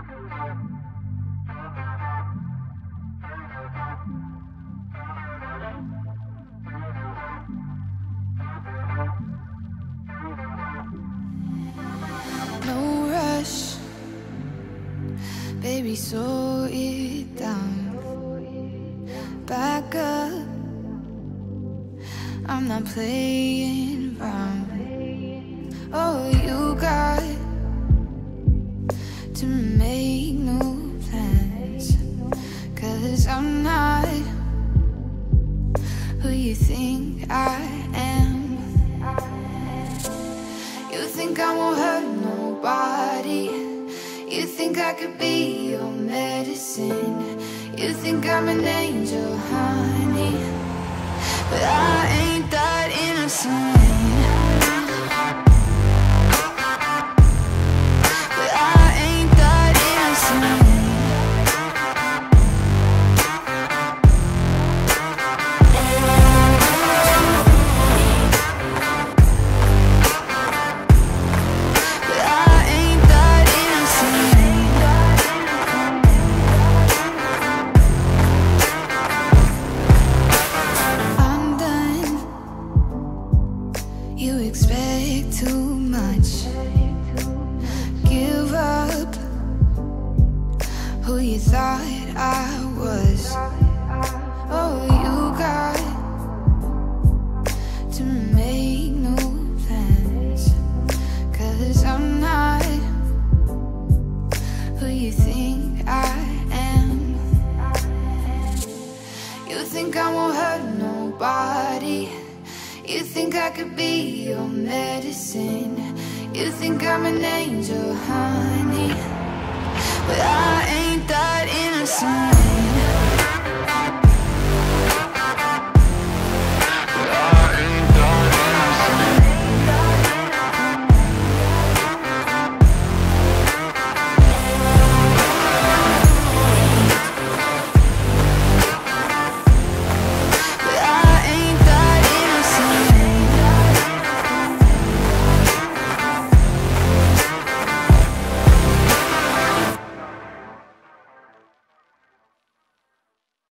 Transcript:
No rush, baby, slow it down. Back up, I'm not playing around. Oh, you got to make new plans, 'cause I'm not who you think I am. You think I won't hurt nobody. You think I could be your medicine. You think I'm an angel, honey, but I ain't that innocent. But I ain't that innocent. Thought I was. Oh, you got to make new plans, 'cause I'm not who you think I am. You think I won't hurt nobody. You think I could be your medicine. You think I'm an angel, honey,